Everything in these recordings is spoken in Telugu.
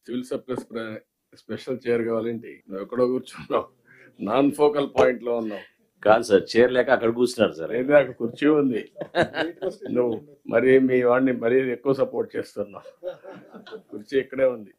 సివిల్ సప్లైస్ స్పెషల్ చైర్ కావాలంటే నువ్వు ఎక్కడో కూర్చున్నావు, నాన్ ఫోకల్ పాయింట్ లో ఉన్నావు. కాదు సార్, చైర్ లేక అక్కడ కూర్చున్నారు సార్. అయితే అక్కడ కుర్చీ ఉంది, నువ్వు మరి మీ వాడిని మరీ ఎక్కువ సపోర్ట్ చేస్తున్నావు. కుర్చీ ఇక్కడే ఉంది.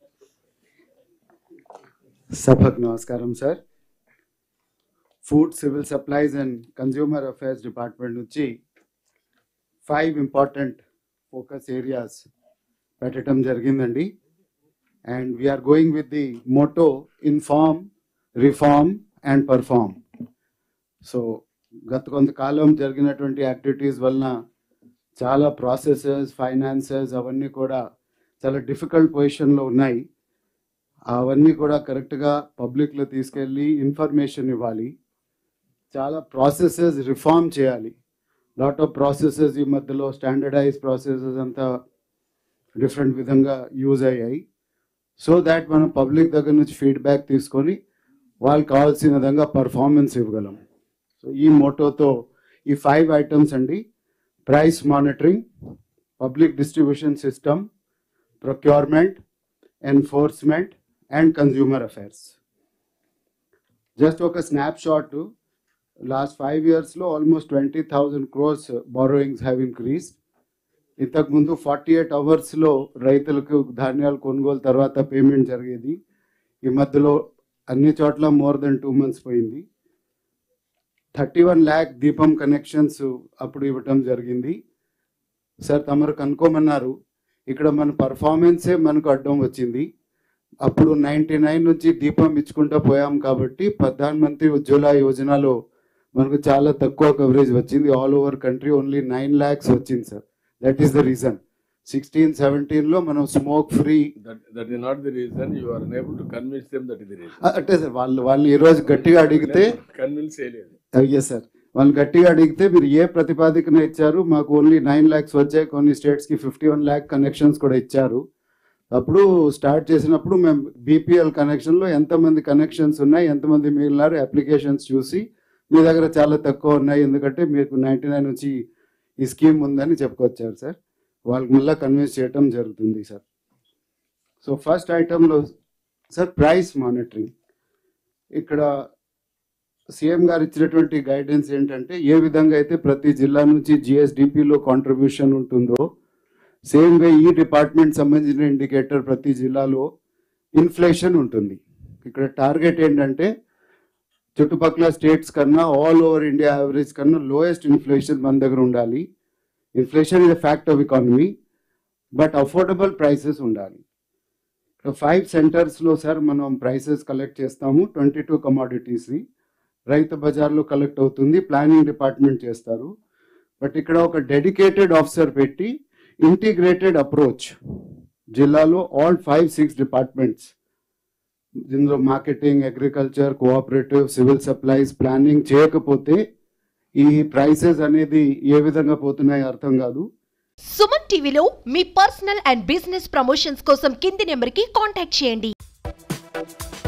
సభకు నమస్కారం sir. Food, civil supplies and consumer affairs department నుంచి 5 ఇంపార్టెంట్ ఫోకస్ ఏరియాస్ పెట్టడం జరిగిందండి. And we are going with the motto inform, reform and perform. So గత కొంతకాలం జరిగినటువంటి యాక్టివిటీస్ వలన చాలా ప్రాసెసెస్, ఫైనాన్సెస్ అవన్నీ కూడా చాలా డిఫికల్ట్ పొజిషన్లో ఉన్నాయి. అవన్నీ కూడా కరెక్ట్గా పబ్లిక్లో తీసుకెళ్ళి ఇన్ఫర్మేషన్ ఇవ్వాలి. చాలా ప్రాసెసెస్ రిఫార్మ్ చేయాలి. లాట్ ఆఫ్ ప్రాసెసెస్ ఈ మధ్యలో స్టాండర్డైజ్ ప్రాసెసెస్ అంతా డిఫరెంట్ విధంగా యూజ్ అయ్యాయి. సో దాట్ మనం పబ్లిక్ దగ్గర నుంచి ఫీడ్బ్యాక్ తీసుకొని వాళ్ళకి కావాల్సిన విధంగా పర్ఫార్మెన్స్ ఇవ్వగలం. సో ఈ మోటోతో ఈ 5 ఐటమ్స్ అండి: price monitoring, public distribution system, procurement, enforcement and consumer affairs. Just ఒక స్నాప్ షాట్, లాస్ట్ 5 yearsలో almost 20,000 crores borrowings have increased. ఇంతకుముందు 48 hours రైతులకు ధాన్యాలు కొనుగోలు తర్వాత పేమెంట్ జరిగేది. ఈ మధ్యలో అన్ని చోట్ల మోర్ దెన్ 2 months పోయింది. 31 lakh దీపం కనెక్షన్స్ అప్పుడు ఇవ్వటం జరిగింది. సార్ తమరు కనుక్కోమన్నారు, ఇక్కడ మన పర్ఫార్మెన్సే మనకు అడ్డం వచ్చింది. అప్పుడు 99 నుంచి దీపం ఇచ్చుకుంటూ పోయాం కాబట్టి ప్రధాన్ మంత్రి ఉజ్వల యోజనలో మనకు చాలా తక్కువ కవరేజ్ వచ్చింది. All over country only 9 lakhs వచ్చింది sir. That is the reason. 16-17లో మనం smoke free. That is not the reason. You are unable to convince them that is the reason. అంటే సార్ వాళ్ళు ఈ రోజు గట్టిగా అడిగితే కన్విన్స్ చేయలేదు. అయ్యే సార్, వాళ్ళు గట్టిగా అడిగితే మీరు ఏ ప్రతిపాదికన ఇచ్చారు, మాకు ఓన్లీ 9 lakhs వచ్చాయి, కొన్ని స్టేట్స్కి 51 lakh కనెక్షన్స్ కూడా ఇచ్చారు. అప్పుడు స్టార్ట్ చేసినప్పుడు మేము బీపీఎల్ కనెక్షన్లో ఎంతమంది కనెక్షన్స్ ఉన్నాయి, ఎంతమంది మిగిలినారు అప్లికేషన్స్ చూసి మీ దగ్గర చాలా తక్కువ ఉన్నాయి, ఎందుకంటే మీకు 99 నుంచి ఈ స్కీమ్ ఉందని చెప్పుకొచ్చారు సార్. వాళ్ళకి మళ్ళీ కన్విన్స్ చేయటం జరుగుతుంది సార్. సో ఫస్ట్ ఐటంలో సార్ ప్రైస్ మానిటరింగ్. ఇక్కడ సీఎం గారు ఇచ్చినటువంటి గైడెన్స్ ఏంటంటే, ఏ విధంగా అయితే ప్రతి జిల్లా నుంచి జిఎస్డిపిలో కాంట్రిబ్యూషన్ ఉంటుందో సేమ్ వే ఈ డిపార్ట్మెంట్ సంబంధించిన ఇండికేటర్ ప్రతి జిల్లాలో ఇన్ఫ్లేషన్ ఉంటుంది. ఇక్కడ టార్గెట్ ఏంటంటే చుట్టుపక్కల స్టేట్స్ కన్నా ఆల్ ఓవర్ ఇండియా యావరేజ్ కన్నా లోయెస్ట్ ఇన్ఫ్లేషన్ మన దగ్గర ఉండాలి. Inflation is a fact of economy, but affordable prices ఉండాలి. 5 centersలో సార్ మనం ప్రైసెస్ కలెక్ట్ చేస్తాము. 22 commodities రైతు బజార్లో కలెక్ట్ అవుతుంది, ప్లానింగ్ డిపార్ట్మెంట్ చేస్తారు. బట్ ఇక్కడ ఒక డెడికేటెడ్ ఆఫీసర్ పెట్టి ఇంటిగ్రేటెడ్ అప్రోచ్ జిల్లాలో ఆల్ 5-6 డిపార్ట్మెంట్స్, దీనిలో marketing, agriculture, cooperative, civil supplies, planning చేయకపోతే ఈ ప్రైసెస్ అనేది ఏ విధంగా పోతున్నాయో అర్థం కాదు. సుమన్ టీవీలో మీ పర్సనల్ అండ్ బిజినెస్ ప్రమోషన్స్ కోసం కింది నెంబర్కి కాంటాక్ట్ చేయండి.